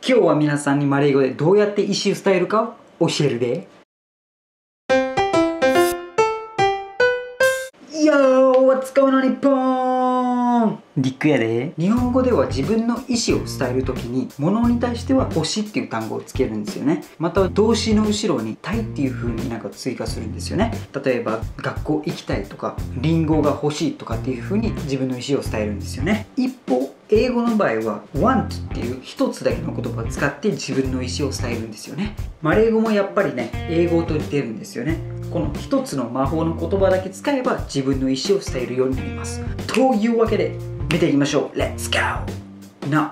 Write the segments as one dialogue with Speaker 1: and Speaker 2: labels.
Speaker 1: 今日は皆さんにマレー語でどうやって意思を伝えるか教えるで。Yo! What's going on, 日本？リックやで。日本語では自分の意思を伝えるときに物に対しては欲しいっていう単語をつけるんですよね。または動詞の後ろにたいっていう風に追加するんですよね。例えば学校行きたいとかリンゴが欲しいとかっていう風に自分の意思を伝えるんですよね。一方英語の場合は want っていう一つだけの言葉を使って自分の意思を伝えるんですよね。マレー語もやっぱりね英語と似てるんですよね。この一つの魔法の言葉だけ使えば自分の意思を伝えるようになります。というわけで見ていきましょう。 Let's go! な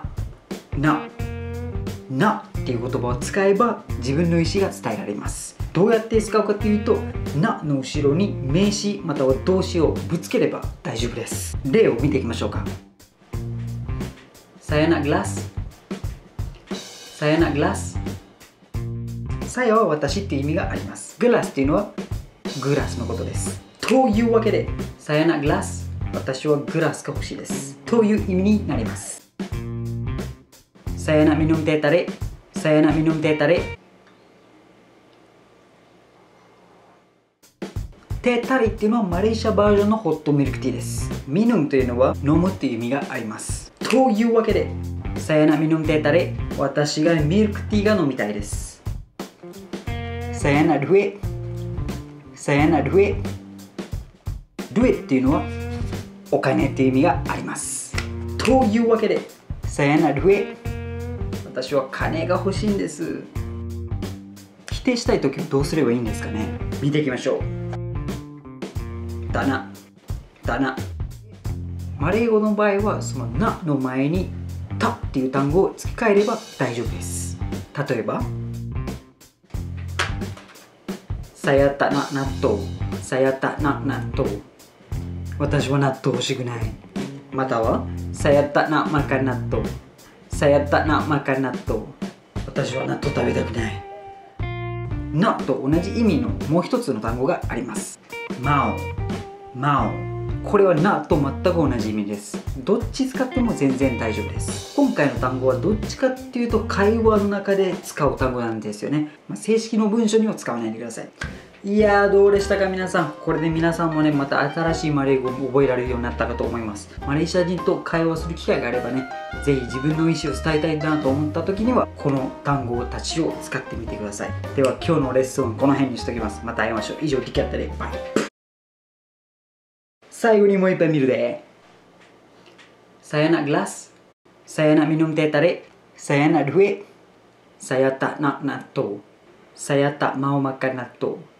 Speaker 1: っていう言葉を使えば自分の意思が伝えられます。どうやって使うかというと、なの後ろに名詞または動詞をぶつければ大丈夫です。例を見ていきましょうか。Saya nak gelas. Saya nak gelas. さやは私っていう意味があります。グラスっていうのはグラスのことです。というわけで、Saya nak gelas。私はグラスが欲しいです。という意味になります。Saya nak minum teh tarik. Saya nak minum teh tarik. テータリっていうのはマレーシアバージョンのホットミルクティーです。ミヌムというのは飲むっていう意味があります。というわけで、Saya nak minum teh tarik。私がミルクティーが飲みたいです。Saya nak duit. Saya nak duit. duit っていうのはお金っていう意味があります。というわけで、Saya nak duit。私は金が欲しいんです。否定したいときはどうすればいいんですかね。見ていきましょう。だな。マレー語の場合はそのなの前にたっていう単語を付け替えれば大丈夫です。例えばSaya tak nak natto. Saya tak nak natto. 私は納豆欲しくない。またはSaya tak nak makan natto. Saya tak nak makan natto. 私は納豆食べたくない。なと同じ意味のもう一つの単語があります。Mau。これはなと全く同じ意味です。どっち使っても全然大丈夫です。今回の単語はどっちかっていうと会話の中で使う単語なんですよね。正式の文章には使わないでください。いやーどうでしたか皆さん。これで皆さんもねまた新しいマレー語を覚えられるようになったかと思います。マレーシア人と会話する機会があればね、ぜひ自分の意思を伝えたいなと思った時にはこの単語たちを使ってみてください。では今日のレッスンはこの辺にしておきます。また会いましょう。以上リキャッタでバイ。最後にもう一回見るで。Saya nak gelas. Saya nak minum teh tarik. Saya nak duit. Saya tak nak natto. Saya tak mau makan natto.